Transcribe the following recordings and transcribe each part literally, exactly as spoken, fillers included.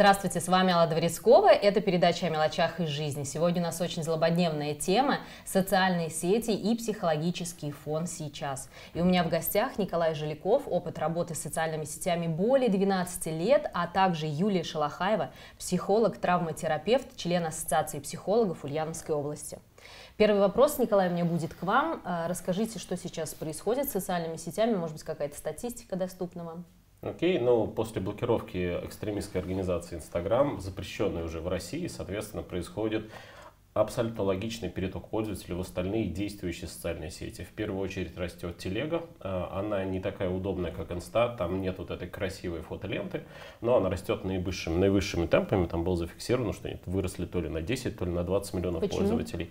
Здравствуйте, с вами Алла Дворецкова. Это передача о мелочах из жизни. Сегодня у нас очень злободневная тема – социальные сети и психологический фон сейчас. И у меня в гостях Николай Жиляков, опыт работы с социальными сетями более двенадцати лет, а также Юлия Шалахаева, психолог, травматерапевт, член Ассоциации психологов Ульяновской области. Первый вопрос, Николай, у меня будет к вам. Расскажите, что сейчас происходит с социальными сетями, может быть, какая-то статистика доступна вам? Окей, okay, ну после блокировки экстремистской организации Instagram, запрещенной уже в России, соответственно, происходит абсолютно логичный переток пользователей в остальные действующие социальные сети. В первую очередь растет телега, она не такая удобная, как Инста, там нет вот этой красивой фотоленты, но она растет наивысшими, наивысшими темпами, там было зафиксировано, что они выросли то ли на десять, то ли на двадцать миллионов Почему? пользователей.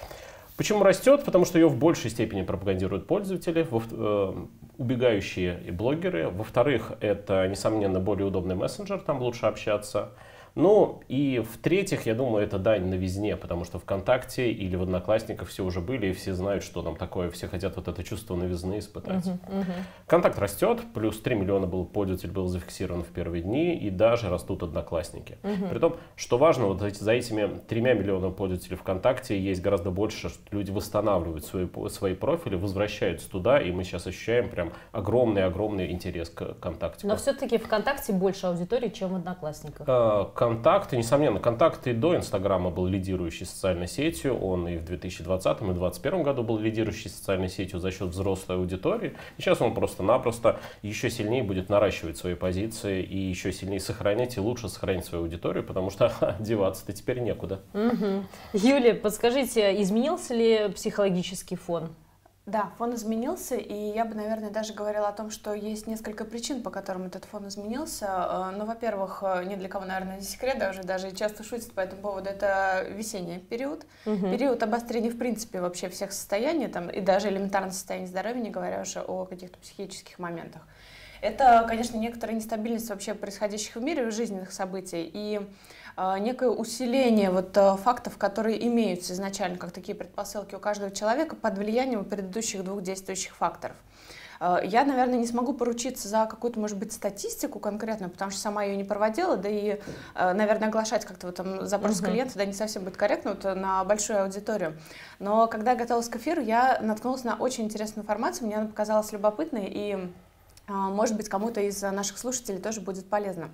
Почему растет? Потому что ее в большей степени пропагандируют пользователи, во, э, убегающие и блогеры. Во-вторых, это, несомненно, более удобный мессенджер, там лучше общаться. Ну и в-третьих, я думаю, это дань новизне, потому что ВКонтакте или в Одноклассниках все уже были, и все знают, что там такое, все хотят вот это чувство новизны испытать. Uh-huh, uh-huh. Контакт растет, плюс три миллиона был, пользователей было зафиксировано в первые дни, и даже растут Одноклассники. Uh-huh. При том, что важно, вот за, за этими тремя миллионами пользователей ВКонтакте есть гораздо больше, что люди восстанавливают свои, свои профили, возвращаются туда, и мы сейчас ощущаем прям огромный-огромный интерес к ВКонтакте. Но все-таки ВКонтакте больше аудитории, чем в Одноклассниках. Контакты, несомненно, Контакты до Инстаграма был лидирующей социальной сетью, он и в две тысячи двадцатом и две тысячи двадцать первом году был лидирующей социальной сетью за счет взрослой аудитории, и сейчас он просто-напросто еще сильнее будет наращивать свои позиции и еще сильнее сохранять и лучше сохранить свою аудиторию, потому что деваться-то теперь некуда. Угу. Юлия, подскажите, изменился ли психологический фон? Да, фон изменился, и я бы, наверное, даже говорила о том, что есть несколько причин, по которым этот фон изменился. Ну, во-первых, ни для кого, наверное, не секрет, да, уже даже часто шутят по этому поводу, это весенний период. Угу. Период обострения, в принципе, вообще всех состояний, там, и даже элементарного состояния здоровья, не говоря уже о каких-то психических моментах. Это, конечно, некоторая нестабильность вообще происходящих в мире, жизненных событий, и э, некое усиление вот, э, фактов, которые имеются изначально, как такие предпосылки у каждого человека под влиянием предыдущих двух действующих факторов. Э, я, наверное, не смогу поручиться за какую-то, может быть, статистику конкретную, потому что сама ее не проводила, да и, э, наверное, оглашать как-то вот, там, запрос uh-huh. клиента да, не совсем будет корректно вот, на большую аудиторию. Но когда я готовилась к эфиру, я наткнулась на очень интересную информацию, мне она показалась любопытной, и может быть, кому-то из наших слушателей тоже будет полезно.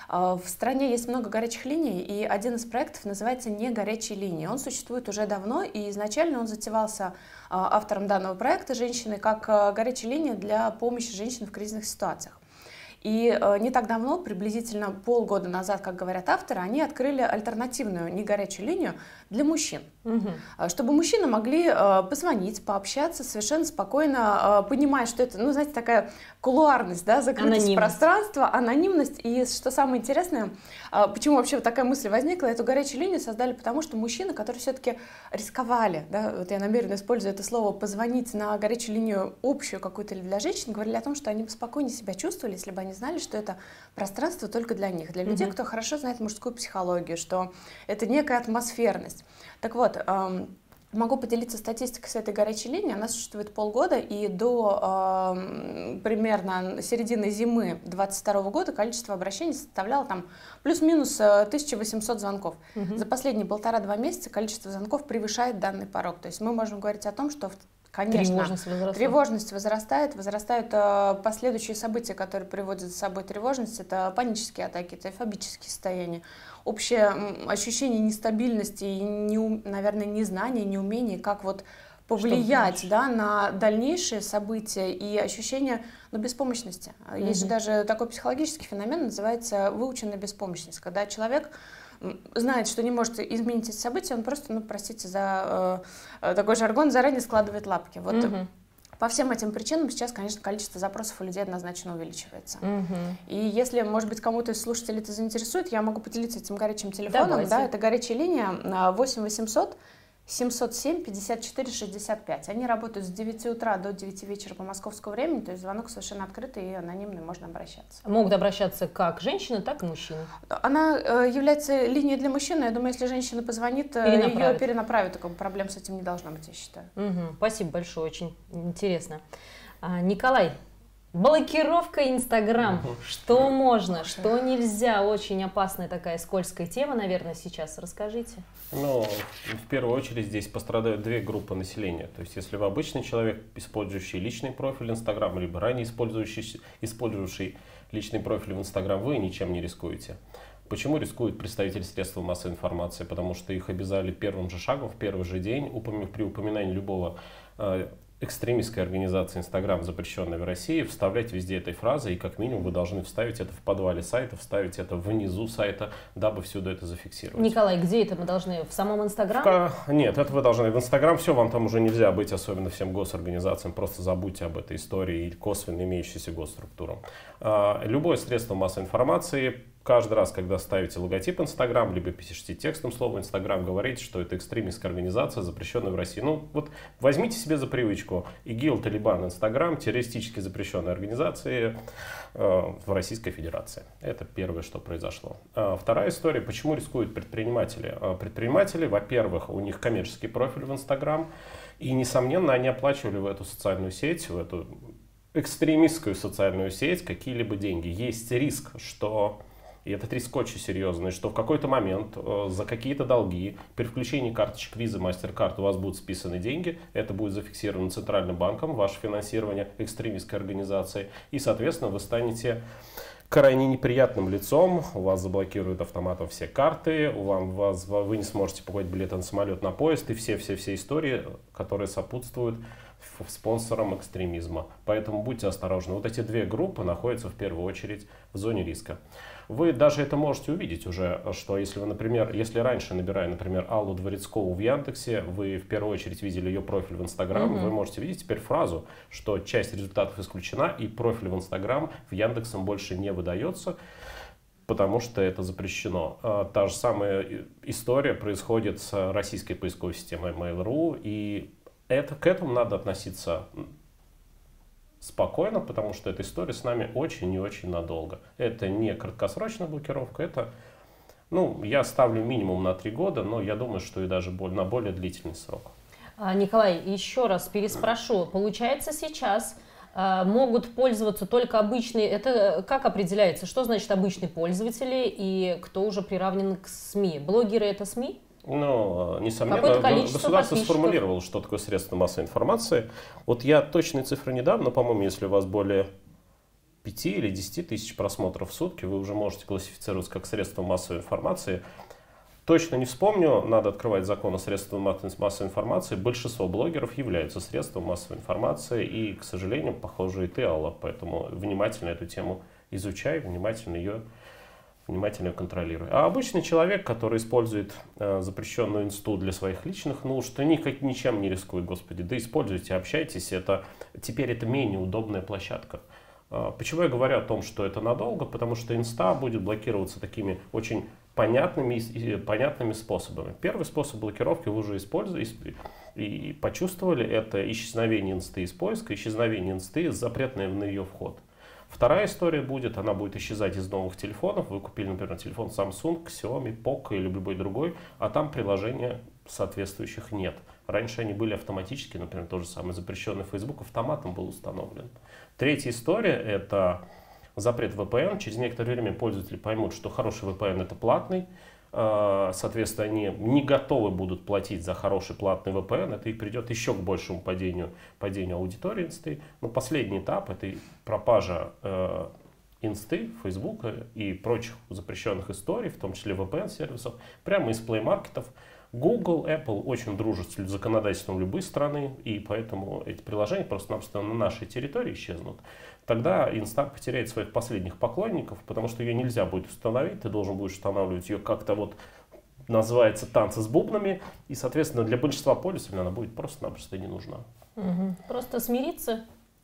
В стране есть много горячих линий, и один из проектов называется «Не горячие линии». Он существует уже давно, и изначально он затевался автором данного проекта, женщиной, как горячая линия для помощи женщинам в кризисных ситуациях. И не так давно, приблизительно полгода назад, как говорят авторы, они открыли альтернативную негорячую линию для мужчин. Угу. Чтобы мужчины могли позвонить, пообщаться совершенно спокойно, понимая, что это, ну, знаете, такая кулуарность, да, закрытость анонимность. пространства, анонимность. И что самое интересное, почему вообще вот такая мысль возникла, эту горячую линию создали потому, что мужчины, которые все-таки рисковали, да, вот я намеренно использую это слово, позвонить на горячую линию общую какую-то или для женщин, говорили о том, что они бы спокойнее себя чувствовали, если бы они знали, что это пространство только для них, для людей, mm-hmm. кто хорошо знает мужскую психологию, что это некая атмосферность. Так вот, эм, могу поделиться статистикой с этой горячей линии. Она существует полгода, и до э, примерно середины зимы две тысячи двадцать второго года количество обращений составляло там плюс-минус тысяча восемьсот звонков. Угу. За последние полтора-два месяца количество звонков превышает данный порог. То есть мы можем говорить о том, что, конечно, тревожность возрастает, тревожность возрастает, возрастают э, последующие события, которые приводят за собой тревожность. Это панические атаки, это фобические состояния. Общее ощущение нестабильности и, не, наверное, незнания, неумения, как вот повлиять да, на дальнейшие события и ощущение ну, беспомощности. Mm-hmm. Есть же даже такой психологический феномен, называется выученная беспомощность, когда человек знает, что не может изменить эти события, он просто, ну, простите за э, такой жаргон, заранее складывает лапки. Вот mm-hmm. По всем этим причинам сейчас, конечно, количество запросов у людей однозначно увеличивается. Угу. И если, может быть, кому-то из слушателей это заинтересует, я могу поделиться этим горячим телефоном. Да, это горячая линия восемь восемьсот семьсот семь пятьдесят четыре шестьдесят пять. Они работают с девяти утра до девяти вечера по московскому времени, то есть звонок совершенно открытый и анонимный, можно обращаться. Могут обращаться как женщины, так и мужчины? Она э, является линией для мужчин, я думаю, если женщина позвонит, ее перенаправят, такой проблем с этим не должно быть, я считаю. Угу. Спасибо большое, очень интересно. А, Николай, Блокировка Инстаграм. Мгм. Что можно, что нельзя? Очень опасная такая скользкая тема, наверное, сейчас. Расскажите. Ну, в первую очередь здесь пострадают две группы населения. То есть, если вы обычный человек, использующий личный профиль Инстаграм, либо ранее использующий, использовавший личный профиль в Инстаграм, вы ничем не рискуете. Почему рискуют представители средств массовой информации? Потому что их обязали первым же шагом, в первый же день, упомя- при упоминании любого э, экстремистской организации Инстаграм, запрещенной в России, вставлять везде этой фразы, и как минимум вы должны вставить это в подвале сайта, вставить это внизу сайта, дабы всюду это зафиксировать. Николай, где это мы должны? В самом Инстаграме? Ка- Нет, это вы должны в Инстаграм, все, вам там уже нельзя быть, особенно всем госорганизациям, просто забудьте об этой истории и косвенно имеющейся госструктурам. А, Любое средство массовой информации, каждый раз, когда ставите логотип Инстаграм, либо пишите текстом слово Инстаграм, говорите, что это экстремистская организация, запрещенная в России. Ну, вот возьмите себе за привычку ИГИЛ, Талибан, Инстаграм, террористически запрещенные организации э, в Российской Федерации. Это первое, что произошло. А вторая история, почему рискуют предприниматели. А предприниматели, во-первых, у них коммерческий профиль в Инстаграм, и, несомненно, они оплачивали в эту социальную сеть, в эту экстремистскую социальную сеть какие-либо деньги. Есть риск, что... И этот риск очень серьезный, что в какой-то момент э, за какие-то долги при включении карточек Visa, MasterCard у вас будут списаны деньги, это будет зафиксировано Центральным банком, ваше финансирование экстремистской организации, и, соответственно, вы станете крайне неприятным лицом, у вас заблокируют автоматом все карты, у вам, вас, вы не сможете покупать билеты на самолет, на поезд и все-все-все истории, которые сопутствуют спонсорам экстремизма. Поэтому будьте осторожны. Вот эти две группы находятся в первую очередь в зоне риска. Вы даже это можете увидеть уже, что если вы, например, если раньше, набирая, например, Аллу Дворецкову в Яндексе, вы в первую очередь видели ее профиль в Инстаграм, mm-hmm. вы можете видеть теперь фразу, что часть результатов исключена и профиль в Инстаграм в Яндексом больше не выдается, потому что это запрещено. Та же самая история происходит с российской поисковой системой Mail.ru, и это, к этому надо относиться спокойно, потому что эта история с нами очень и очень надолго. Это не краткосрочная блокировка, это, ну, я ставлю минимум на три года, но я думаю, что и даже на более длительный срок. Николай, еще раз переспрошу. Получается, сейчас э, могут пользоваться только обычные... Это как определяется? Что значит обычные пользователи и кто уже приравнен к СМИ? Блогеры — это СМИ? Ну, несомненно, государство сформулировало, что такое средство массовой информации. Вот я точные цифры не дам, но, по-моему, если у вас более пяти или десяти тысяч просмотров в сутки, вы уже можете классифицироваться как средство массовой информации. Точно не вспомню, надо открывать закон о средствах массовой информации. Большинство блогеров являются средством массовой информации, и, к сожалению, похоже, и ты, Алла, поэтому внимательно эту тему изучай, внимательно ее внимательно ее контролируй. А обычный человек, который использует э, запрещенную инсту для своих личных нужд, никак, ничем не рискует, господи. Да используйте, общайтесь. Это, теперь это менее удобная площадка. Э, почему я говорю о том, что это надолго? Потому что инста будет блокироваться такими очень понятными, и, понятными способами. Первый способ блокировки вы уже использовали и, и почувствовали. Это исчезновение инсты из поиска, исчезновение инсты, запретный на ее вход. Вторая история будет, она будет исчезать из новых телефонов. Вы купили, например, телефон Samsung, Xiaomi, Poco или любой другой, а там приложений соответствующих нет. Раньше они были автоматически, например, то же самое запрещенный Facebook автоматом был установлен. Третья история — это запрет вэ пэ эн. Через некоторое время пользователи поймут, что хороший вэ пэ эн — это платный. Соответственно, они не готовы будут платить за хороший платный вэ пэ эн, это и придет еще к большему падению, падению аудитории инсты. Но последний этап — это пропажа э, инсты, фейсбука и прочих запрещенных историй, в том числе вэ пэ эн-сервисов, прямо из плей-маркетов. Google, Apple очень дружат с законодательством любой страны, и поэтому эти приложения просто-напросто на нашей территории исчезнут. Тогда инста потеряет своих последних поклонников, потому что ее нельзя будет установить, ты должен будешь устанавливать ее как-то вот, называется, танцы с бубнами, и, соответственно, для большинства пользователей она будет просто-напросто не нужна. Угу. Просто смириться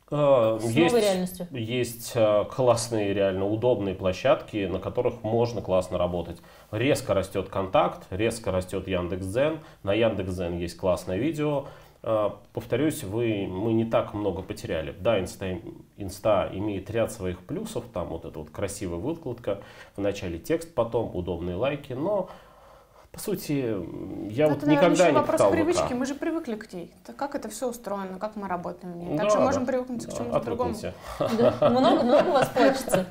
а, с есть, новой реальностью. Есть а, классные, реально удобные площадки, на которых можно классно работать. Резко растет Контакт, резко растет Яндекс.Дзен, на Яндекс.Дзен есть классное видео. Повторюсь, вы, мы не так много потеряли. Да, инста, инста имеет ряд своих плюсов, там вот эта вот красивая выкладка, в начале текст, потом удобные лайки, но По сути, я вот это, наверное, никогда еще не вопрос питал привычки, ВК. мы же привыкли к ней. Как это все устроено, как мы работаем в ней. Да, Также да. можем привыкнуть к чему-то другому. Да. Много, много у вас плачется?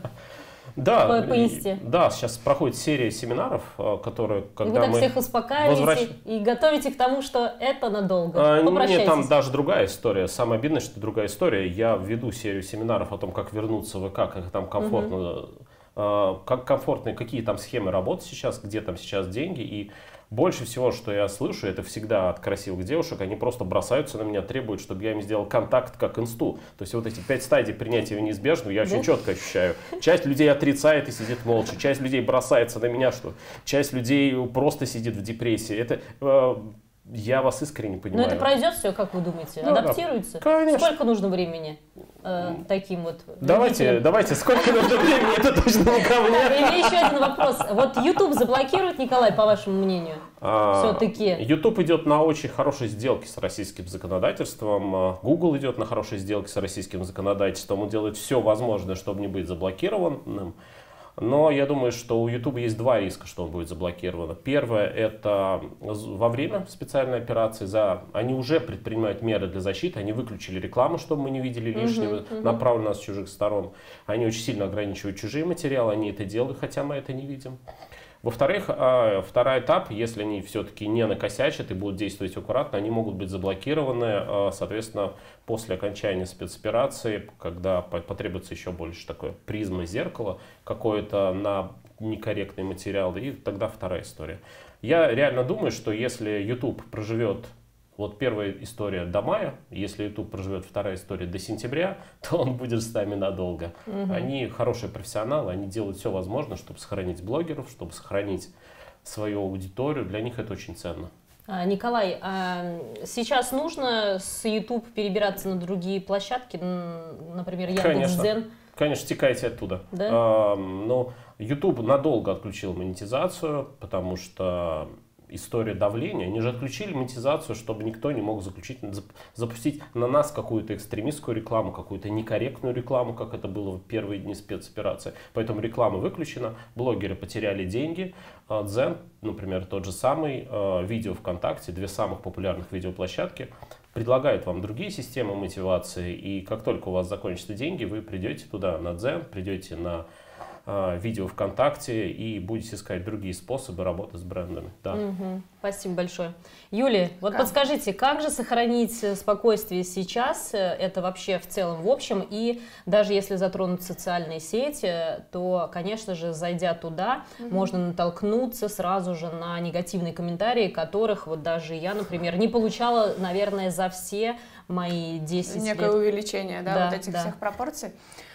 Да, По- поясните. да, сейчас проходит серия семинаров, э, которые, И когда вы так мы всех успокаиваете возвращ- и готовите к тому, что это надолго. А, Нет, Попрощайтесь. там даже другая история. Самое обидное, что другая история. Я веду серию семинаров о том, как вернуться в ВК, как там комфортно, э, как комфортно, и какие там схемы работы сейчас, где там сейчас деньги. И больше всего, что я слышу, это всегда от красивых девушек, они просто бросаются на меня, требуют, чтобы я им сделал контакт как инсту. То есть вот эти пять стадий принятия неизбежного я очень Да. четко ощущаю. Часть людей отрицает и сидит молча, часть людей бросается на меня, что часть людей просто сидит в депрессии. Это э, я вас искренне Но понимаю. это пройдет все, как вы думаете? Ну да. Адаптируется? Конечно. Сколько нужно времени э, таким вот Давайте, родителям? давайте, сколько нужно времени, это точно не ко мне. И у меня еще один вопрос. Вот YouTube заблокирует, Николай, по вашему мнению? А, Все-таки. YouTube идет на очень хорошие сделки с российским законодательством. а, Google идет на хорошие сделки с российским законодательством. Он делает все возможное, чтобы не быть заблокированным. Но я думаю, что у YouTube есть два риска, что он будет заблокирован. Первое — это во время специальной операции. За... Они уже предпринимают меры для защиты. Они выключили рекламу, чтобы мы не видели лишнего, Мгм, мгм. направленного с чужих сторон. Они очень сильно ограничивают чужие материалы. Они это делают, хотя мы это не видим. Во-вторых, а, второй этап, если они все-таки не накосячат и будут действовать аккуратно, они могут быть заблокированы, а, соответственно, после окончания спецоперации, когда по- потребуется еще больше такой призмы зеркала, какое-то на некорректный материал, и тогда вторая история. Я реально думаю, что если YouTube проживет, вот первая история до мая, если YouTube проживет вторая история до сентября, то он будет с нами надолго. Мгм. Они хорошие профессионалы, они делают все возможное, чтобы сохранить блогеров, чтобы сохранить свою аудиторию. Для них это очень ценно. А, Николай, а сейчас нужно с YouTube перебираться на другие площадки, н- например, Конечно. Яндекс.Дзен? Конечно, стекайте оттуда. Да? А, но YouTube надолго отключил монетизацию, потому что история давления. Они же отключили монетизацию, чтобы никто не мог заключить, зап- запустить на нас какую-то экстремистскую рекламу, какую-то некорректную рекламу, как это было в первые дни спецоперации. Поэтому реклама выключена, блогеры потеряли деньги. А Дзен, например, тот же самый, а, видео ВКонтакте, две самых популярных видеоплощадки, предлагают вам другие системы мотивации, и как только у вас закончатся деньги, вы придете туда на Дзен, придете на а, видео ВКонтакте и будете искать другие способы работы с брендами. Да. Мгм. Спасибо большое. Юлия, вот Да. подскажите, как же сохранить э, спокойствие сейчас, э, это вообще в целом в общем, и даже если затронуть социальные сети, то, конечно же, зайдя туда, можно натолкнуться сразу же на негативные комментарии, которых вот даже я, например, не получала, наверное, за все мои десять Некое лет. увеличение, да, Да, вот этих да. всех пропорций.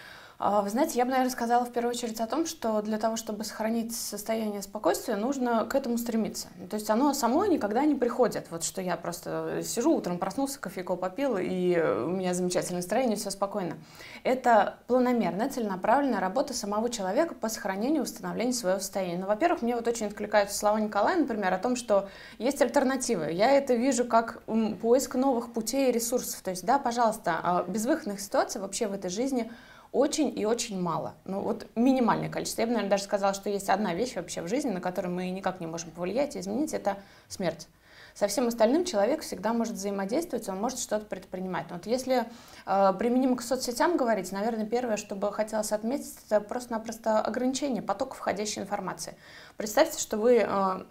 А, Вы знаете, я бы, наверное, сказала в первую очередь о том, что для того, чтобы сохранить состояние спокойствия, нужно к этому стремиться. Ну, То есть оно само никогда не приходит. Вот что я просто сижу, утром проснулся, кофейку попил, и у меня замечательное настроение, все спокойно. Это планомерная, целенаправленная работа самого человека по сохранению и восстановлению своего состояния. Ну, во-первых, мне вот очень откликаются слова Николая, например, о том, что есть альтернативы. Я это вижу как м, поиск новых путей и ресурсов. То есть, да, пожалуйста, а, безвыходных ситуаций вообще в этой жизни очень и очень мало. Ну вот минимальное количество. Я бы, наверное, даже сказала, что есть одна вещь вообще в жизни, на которую мы никак не можем повлиять и изменить, это смерть. Со всем остальным человек всегда может взаимодействовать, он может что-то предпринимать. Но вот если э, применимо к соцсетям говорить, наверное, первое, что бы хотелось отметить, это просто-напросто ограничение потока входящей информации. Представьте, что вы э,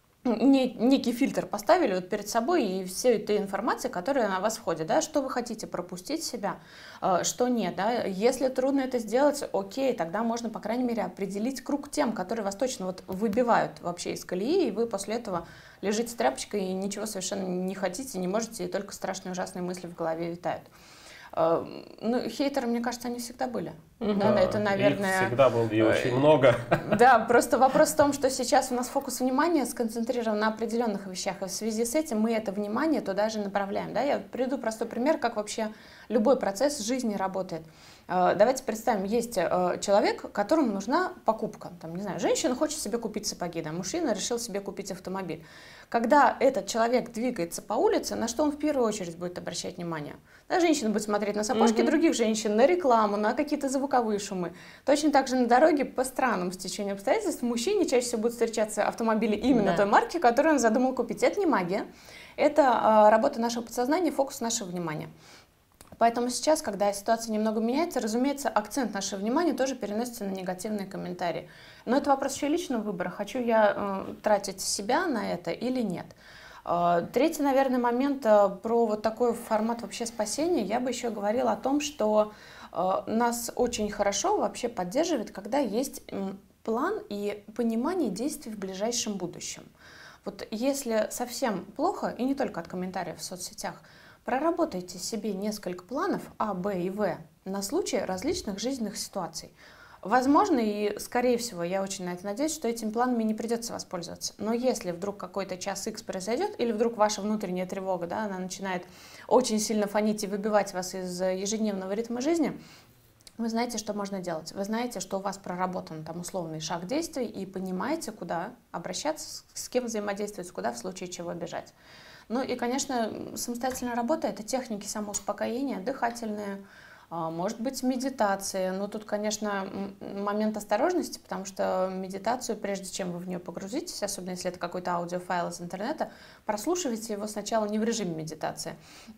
не- некий фильтр поставили вот перед собой и все этой информации, которая на вас входит, да, что вы хотите пропустить в себя, э, что нет, да, если трудно это сделать, окей, тогда можно, по крайней мере, определить круг тем, которые вас точно вот выбивают вообще из колеи, и вы после этого лежите с тряпочкой и ничего совершенно не хотите, не можете, и только страшные ужасные мысли в голове витают. Э, Ну, хейтеры, мне кажется, они всегда были. Мгм. Да, Да, это, наверное... Их всегда было и очень много. Да, просто вопрос в том, что сейчас у нас фокус внимания сконцентрирован на определенных вещах, и в связи с этим мы это внимание туда же направляем. Да? Я приведу простой пример, как вообще любой процесс жизни работает. Э, Давайте представим, есть э, человек, которому нужна покупка. Там, не знаю, женщина хочет себе купить сапоги, да, мужчина решил себе купить автомобиль. Когда этот человек двигается по улице, на что он в первую очередь будет обращать внимание? Да, женщина будет смотреть смотреть на сапожки mm-hmm. других женщин, на рекламу, на какие-то звуковые шумы. Точно так же на дороге по странным стечению обстоятельств мужчине чаще всего будут встречаться автомобили именно да. той марки, которую он задумал купить. Это не магия, это работа нашего подсознания, фокус нашего внимания. Поэтому сейчас, когда ситуация немного меняется, разумеется, акцент нашего внимания тоже переносится на негативные комментарии. Но это вопрос еще личного выбора. Хочу я э, тратить себя на это или нет. Э, третий, наверное, момент э, про вот такой формат вообще спасения. Я бы еще говорила о том, что э, нас очень хорошо вообще поддерживает, когда есть э, план и понимание действий в ближайшем будущем. Вот если совсем плохо, и не только от комментариев в соцсетях, проработайте себе несколько планов А, Б и В на случай различных жизненных ситуаций. Возможно, и скорее всего, я очень на это надеюсь, что этими планами не придется воспользоваться. Но если вдруг какой-то час Х произойдет, или вдруг ваша внутренняя тревога, да, она начинает очень сильно фонить и выбивать вас из ежедневного ритма жизни, вы знаете, что можно делать. Вы знаете, что у вас проработан там условный шаг действий, и понимаете, куда обращаться, с кем взаимодействовать, куда в случае чего бежать. Ну и, конечно, самостоятельная работа – это техники самоуспокоения, дыхательные, может быть, медитация. Но тут, конечно, момент осторожности, потому что медитацию, прежде чем вы в нее погрузитесь, особенно если это какой-то аудиофайл из интернета, прослушивайте его сначала не в режиме медитации.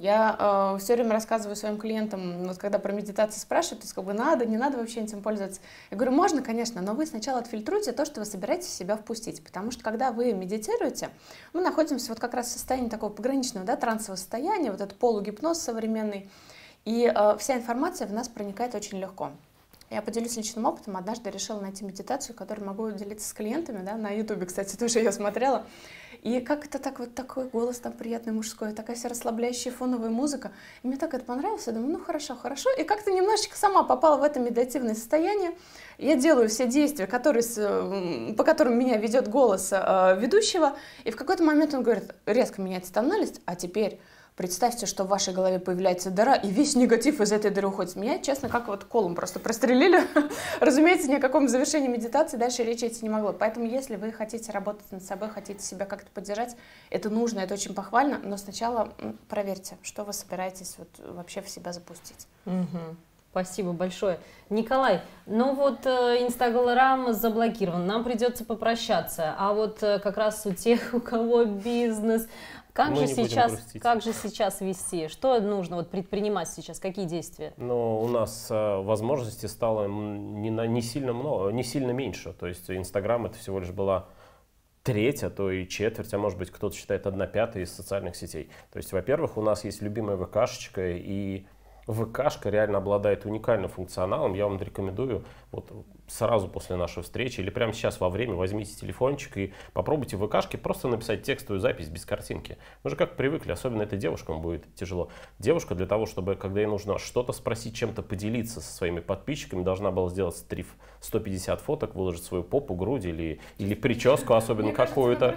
Я э, все время рассказываю своим клиентам, вот когда про медитацию спрашивают, то есть как бы надо, не надо вообще этим пользоваться. Я говорю, можно, конечно, но вы сначала отфильтруйте то, что вы собираетесь в себя впустить, потому что когда вы медитируете, мы находимся вот как раз в состоянии такого пограничного, да, трансового состояния, вот этот полугипноз современный, и э, вся информация в нас проникает очень легко. Я поделюсь личным опытом. Однажды решила найти медитацию, которую могу делиться с клиентами. Да? На Ютубе, кстати, тоже ее смотрела. И как это так, вот такой голос там приятный мужской, такая вся расслабляющая фоновая музыка. И мне так это понравилось. Я думаю, ну хорошо, хорошо. И как-то немножечко сама попала в это медитативное состояние. Я делаю все действия, которые, по которым меня ведет голос э, ведущего. И в какой-то момент он говорит, резко меняется тональность, а теперь... Представьте, что в вашей голове появляется дыра, и весь негатив из этой дыры уходит. Меня, честно, как вот колом просто прострелили. Разумеется, ни о каком завершении медитации дальше речи идти не могло. Поэтому, если вы хотите работать над собой, хотите себя как-то поддержать, это нужно, это очень похвально, но сначала проверьте, что вы собираетесь вот вообще в себя запустить. Угу. Спасибо большое. Николай, ну вот Инстаграм заблокирован, нам придется попрощаться. А вот э, как раз у тех, у кого бизнес... Как же, сейчас, как же сейчас вести? Что нужно вот предпринимать сейчас? Какие действия? Ну, у нас э, возможностей стало не, на, не, сильно много, не сильно меньше. То есть Инстаграм это всего лишь была треть, а то и четверть, а может быть кто-то считает одна пятая из социальных сетей. То есть, во-первых, у нас есть любимая ВКшечка, и ВКшка реально обладает уникальным функционалом. Я вам рекомендую вот сразу после нашей встречи или прямо сейчас во время возьмите телефончик и попробуйте в ВКшке просто написать текстовую запись без картинки. Мы же как привыкли, особенно это девушкам будет тяжело. Девушка для того, чтобы, когда ей нужно что-то спросить, чем-то поделиться со своими подписчиками, должна была сделать стриф сто пятьдесят фоток, выложить свою попу, грудь или, или прическу, особенно какую-то.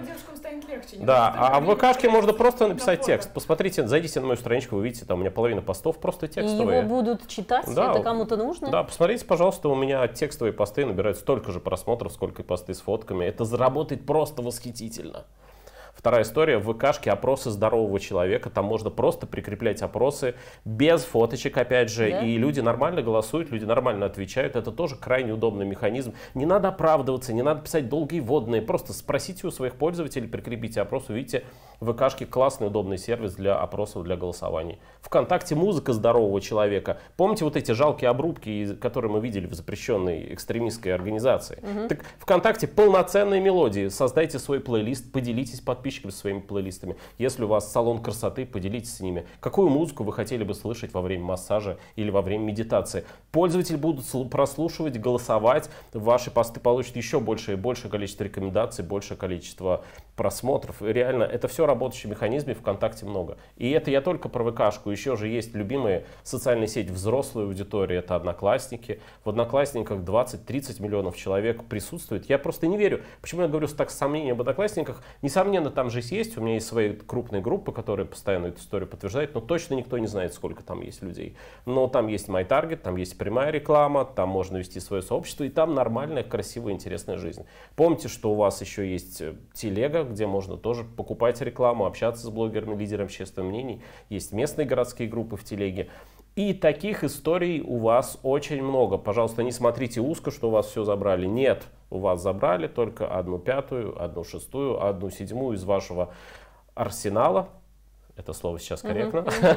Да, а в ВКшке можно просто написать текст. Посмотрите, зайдите на мою страничку, вы видите, там у меня половина постов просто текстовые. И его будут читать, да, это кому-то нужно? Да, посмотрите, пожалуйста, у меня текстовые посты набирают столько же просмотров, сколько и посты с фотками. Это заработает просто восхитительно. Вторая история. В ВКшке опросы здорового человека. Там можно просто прикреплять опросы без фоточек, опять же. Да? И люди нормально голосуют, люди нормально отвечают. Это тоже крайне удобный механизм. Не надо оправдываться, не надо писать долгие вводные. Просто спросите у своих пользователей, прикрепите опрос. Увидите, в ВКшке классный, удобный сервис для опросов, для голосований. ВКонтакте музыка здорового человека. Помните вот эти жалкие обрубки, которые мы видели в запрещенной экстремистской организации? Угу. Так ВКонтакте полноценные мелодии. Создайте свой плейлист, поделитесь подписчиками своими плейлистами. Если у вас салон красоты, поделитесь с ними. Какую музыку вы хотели бы слышать во время массажа или во время медитации? Пользователи будут прослушивать, голосовать. Ваши посты получат еще больше и большее количество рекомендаций, большее количество просмотров. И реально, это все работающие механизмы, ВКонтакте много. И это я только про ВКшку. Еще же есть любимые социальные сети взрослой аудитории. Это Одноклассники. В Одноклассниках двадцать-тридцать миллионов человек присутствует. Я просто не верю. Почему я говорю так с сомнением об Одноклассниках? Несомненно, там же есть. У меня есть свои крупные группы, которые постоянно эту историю подтверждают. Но точно никто не знает, сколько там есть людей. Но там есть MyTarget, там есть прямая реклама. Там можно вести свое сообщество. И там нормальная, красивая, интересная жизнь. Помните, что у вас еще есть телега, где можно тоже покупать рекламу, общаться с блогерами, лидерами общественных мнений. Есть местные городские группы в телеге. И таких историй у вас очень много. Пожалуйста, не смотрите узко, что у вас все забрали. Нет, у вас забрали только одну пятую, одну шестую, одну седьмую из вашего арсенала. Это слово сейчас корректно.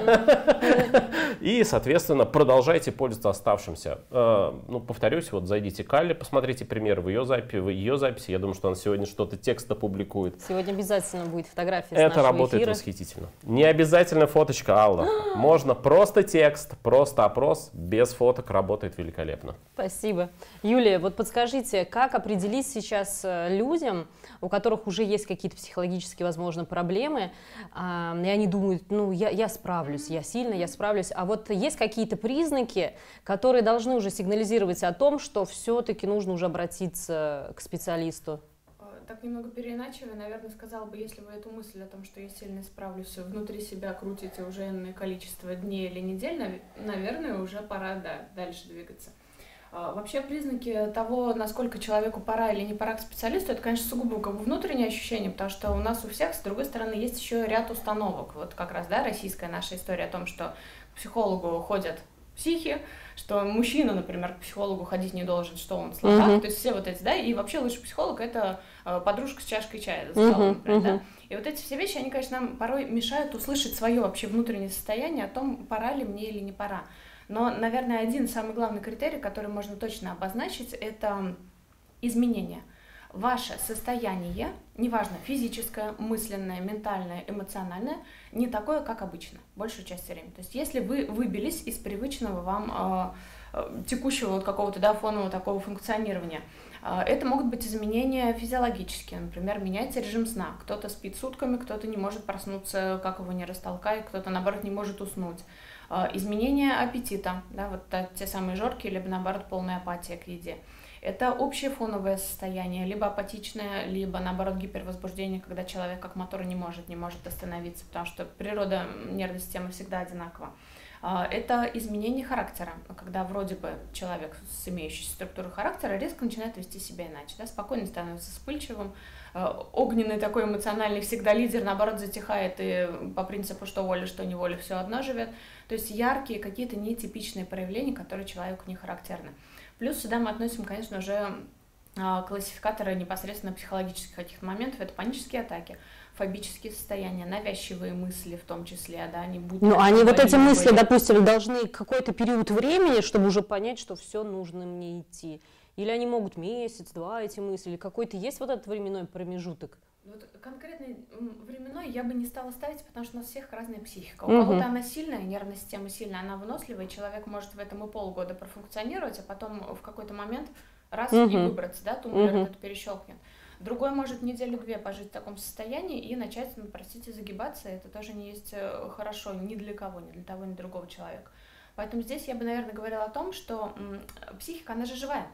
Uh-huh. И, соответственно, продолжайте пользоваться оставшимся. Ну, повторюсь, вот зайдите к Алле, посмотрите пример в ее записи, в ее записи. Я думаю, что она сегодня что-то текст опубликует. Сегодня обязательно будет фотография с Это нашего работает эфира. Восхитительно. Не обязательно фоточка, Алла. Можно просто текст, просто опрос, без фоток, работает великолепно. Спасибо. Юлия, вот подскажите, как определить сейчас людям, у которых уже есть какие-то психологические, возможно, проблемы, и они думают, ну, я, я справлюсь, я сильно, я справлюсь. А вот есть какие-то признаки, которые должны уже сигнализировать о том, что все-таки нужно уже обратиться к специалисту? Так немного переиначивая, наверное, сказала бы, если вы эту мысль о том, что я сильно справлюсь, внутри себя крутите уже энное количество дней или недель, наверное, уже пора, да, дальше двигаться. Вообще признаки того, насколько человеку пора или не пора к специалисту, это, конечно, сугубо как бы внутреннее ощущение, потому что у нас у всех, с другой стороны, есть еще ряд установок. Вот как раз, да, российская наша история о том, что к психологу ходят психи, что мужчина, например, к психологу ходить не должен, что он слабак, uh-huh. то есть все вот эти, да, и вообще лучший психолог — это подружка с чашкой чая за столом, uh-huh. например, uh-huh. да. И вот эти все вещи, они, конечно, нам порой мешают услышать свое вообще внутреннее состояние о том, пора ли мне или не пора. Но, наверное, один самый главный критерий, который можно точно обозначить, это изменение. Ваше состояние, неважно, физическое, мысленное, ментальное, эмоциональное, не такое, как обычно, большую часть времени. То есть если вы выбились из привычного вам э, текущего вот какого-то, да, фонового такого функционирования, э, это могут быть изменения физиологические. Например, меняется режим сна. Кто-то спит сутками, кто-то не может проснуться, как его не растолкай, кто-то, наоборот, не может уснуть. Изменение аппетита, да, вот те самые жорки, либо, наоборот, полная апатия к еде. Это общее фоновое состояние, либо апатичное, либо, наоборот, гипервозбуждение, когда человек как мотор не может, не может остановиться, потому что природа нервной системы всегда одинакова. Это изменение характера, когда вроде бы человек с имеющейся структурой характера резко начинает вести себя иначе, да, спокойно становится вспыльчивым, огненный такой эмоциональный всегда лидер, наоборот, затихает и по принципу что воля, что неволя, все одно живет. То есть яркие какие-то нетипичные проявления, которые человеку не характерны. Плюс сюда мы относим, конечно, уже классификаторы непосредственно психологических каких-то моментов. Это панические атаки, фобические состояния, навязчивые мысли в том числе, да, они будут... Ну, они вот эти мысли, допустим, должны какой-то период времени, чтобы уже понять, что все, нужно мне идти. Или они могут месяц, два эти мысли, или какой-то есть вот этот временной промежуток? Вот конкретный временной я бы не стала ставить, потому что у нас всех разная психика. У uh-huh. кого-то она сильная, нервная система сильная, она выносливая, человек может в этом и полгода профункционировать, а потом в какой-то момент раз uh-huh. и выбраться, да, тумблер uh-huh. это перещелкнет. Другой может неделю-две пожить в таком состоянии и начать, ну, простите, загибаться. Это тоже не есть хорошо ни для кого, ни для того, ни для другого человека. Поэтому здесь я бы, наверное, говорила о том, что м, психика, она же живая.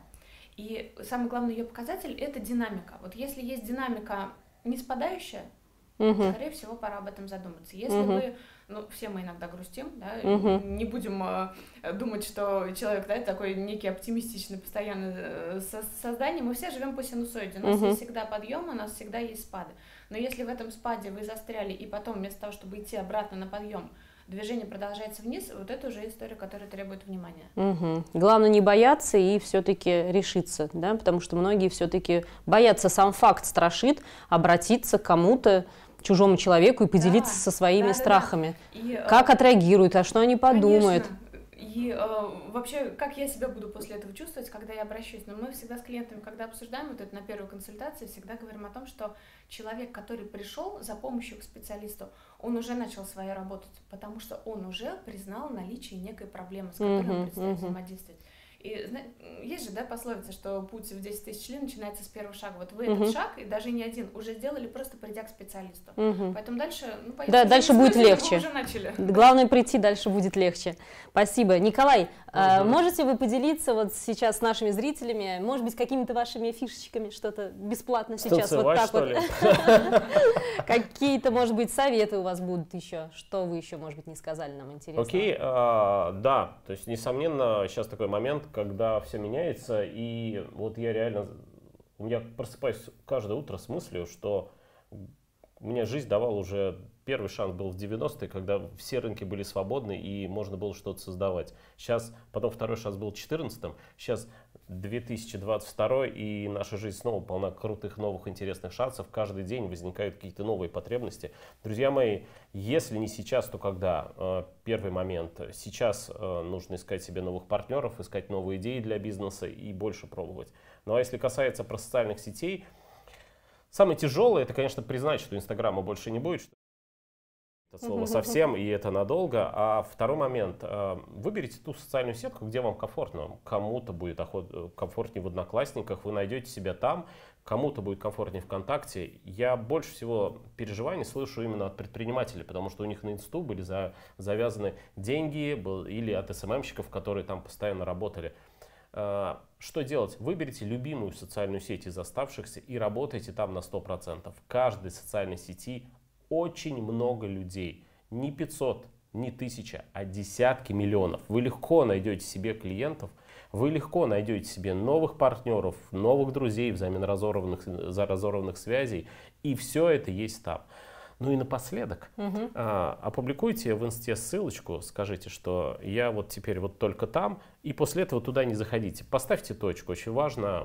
И самый главный ее показатель – это динамика. Вот если есть динамика не спадающая, uh-huh. скорее всего, пора об этом задуматься. Если uh-huh. вы, ну, все мы иногда грустим, да, uh-huh. не будем э, думать, что человек, да, такой некий оптимистичный, постоянно э, со- создание, мы все живем по синусоиде, у нас uh-huh. есть всегда подъемы, у нас всегда есть спады. Но если в этом спаде вы застряли, и потом вместо того, чтобы идти обратно на подъем, движение продолжается вниз, вот это уже история, которая требует внимания. Угу. Главное не бояться и все-таки решиться, да, потому что многие все-таки боятся, сам факт страшит, обратиться к кому-то, чужому человеку и поделиться да, со своими да, страхами. Да, да. И, как э, отреагируют, а что они подумают? Конечно. И э, вообще, как я себя буду после этого чувствовать, когда я обращусь? Но мы всегда с клиентами, когда обсуждаем вот это на первой консультации, всегда говорим о том, что человек, который пришел за помощью к специалисту, он уже начал свою работу, потому что он уже признал наличие некой проблемы, с которой uh-huh, он предстоит uh-huh. взаимодействовать. И есть же, да, пословица, что путь в десять тысяч ли начинается с первого шага. Вот вы uh-huh. этот шаг, и даже не один, уже сделали, просто придя к специалисту. Uh-huh. Поэтому дальше... Ну, да, дальше будет легче. Уже начали. Главное прийти, дальше будет легче. Спасибо. Николай, uh-huh. можете вы поделиться вот сейчас с нашими зрителями, может быть, какими-то вашими фишечками, что-то бесплатно сейчас? Вот так вот. Какие-то, может быть, советы у вас будут еще? Что вы еще, может быть, не сказали нам интересного? Окей, да. То есть, несомненно, сейчас такой момент, когда все меняется, и вот я реально, у меня просыпаюсь каждое утро с мыслью, что мне жизнь давала уже первый шанс был в девяностые, когда все рынки были свободны и можно было что-то создавать. Сейчас, потом второй шанс был в четырнадцатом, сейчас две тысячи двадцать второй, и наша жизнь снова полна крутых, новых, интересных шансов. Каждый день возникают какие-то новые потребности. Друзья мои, если не сейчас, то когда? Первый момент. Сейчас нужно искать себе новых партнеров, искать новые идеи для бизнеса и больше пробовать. Ну а если касается про социальных сетей, самое тяжелое, это, конечно, признать, что Инстаграма больше не будет, что это слово совсем, и это надолго. А второй момент. Выберите ту социальную сетку, где вам комфортно. Кому-то будет комфортнее в Одноклассниках, вы найдете себя там. Кому-то будет комфортнее ВКонтакте. Я больше всего переживаний слышу именно от предпринимателей, потому что у них на инсту были за, завязаны деньги или от эс эм эм-щиков, которые там постоянно работали. Что делать? Выберите любимую социальную сеть из оставшихся и работайте там на сто процентов. В каждой социальной сети очень много людей. Не пятьсот, не тысяча, а десятки миллионов. Вы легко найдете себе клиентов, вы легко найдете себе новых партнеров, новых друзей, взамен разорванных, разорванных связей. И все это есть там. Ну и напоследок, угу. а, опубликуйте в инсте ссылочку, скажите, что я вот теперь вот только там, и после этого туда не заходите. Поставьте точку. Очень важно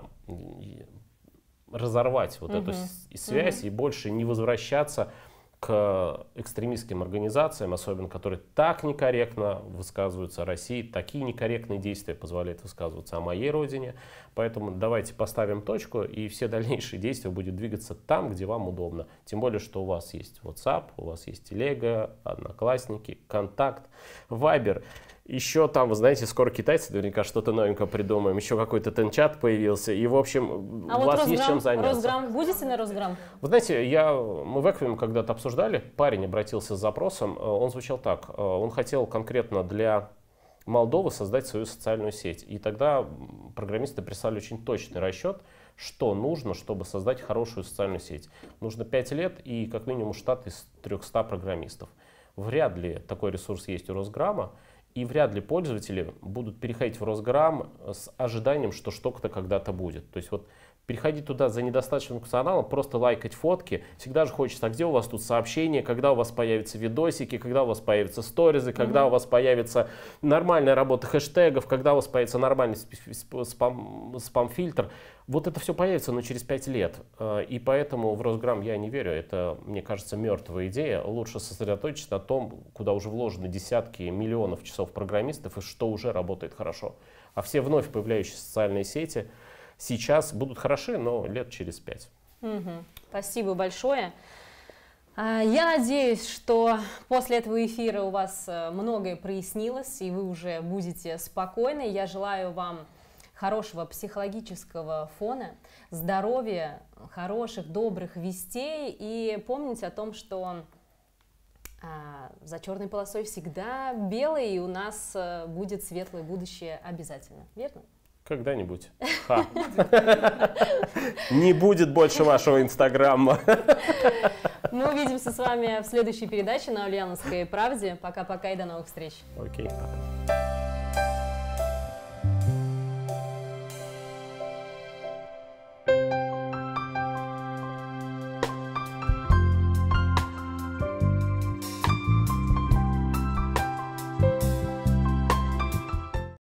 разорвать вот угу. эту связь угу. и больше не возвращаться к экстремистским организациям, особенно которые так некорректно высказываются о России, такие некорректные действия позволяют высказываться о моей родине. Поэтому давайте поставим точку, и все дальнейшие действия будут двигаться там, где вам удобно. Тем более, что у вас есть WhatsApp, у вас есть Телега, Одноклассники, Контакт, Viber. Еще там, вы знаете, скоро китайцы наверняка что-то новенькое придумаем, еще какой-то тенчат появился, и, в общем, а у вот вас Росграм, есть чем заняться. Росграм, будете на Росграм? Вы знаете, я, мы в Эквиме когда-то обсуждали, парень обратился с запросом, он звучал так, он хотел конкретно для Молдовы создать свою социальную сеть, и тогда программисты прислали очень точный расчет, что нужно, чтобы создать хорошую социальную сеть. Нужно пять лет и как минимум штат из трёхсот программистов. Вряд ли такой ресурс есть у Росграма. И вряд ли пользователи будут переходить в Росграм с ожиданием, что что-то когда-то будет. То есть вот переходить туда за недостаточным функционалом, просто лайкать фотки. Всегда же хочется, а где у вас тут сообщения, когда у вас появятся видосики, когда у вас появятся сторизы, когда mm-hmm. у вас появится нормальная работа хэштегов, когда у вас появится нормальный спам, спам-фильтр. Вот это все появится, но через пять лет. И поэтому в Росграм я не верю. Это, мне кажется, мертвая идея. Лучше сосредоточиться на том, куда уже вложены десятки миллионов часов программистов и что уже работает хорошо. А все вновь появляющиеся социальные сети сейчас будут хороши, но лет через пять. Угу. Спасибо большое. Я надеюсь, что после этого эфира у вас многое прояснилось, и вы уже будете спокойны. Я желаю вам хорошего психологического фона, здоровья, хороших, добрых вестей. И помните о том, что а, за черной полосой всегда белый, и у нас а, будет светлое будущее обязательно. Верно? Когда-нибудь. Не будет больше вашего Инстаграма. Мы увидимся с вами в следующей передаче на Ульяновской правде. Пока-пока и до новых встреч. Окей, пока.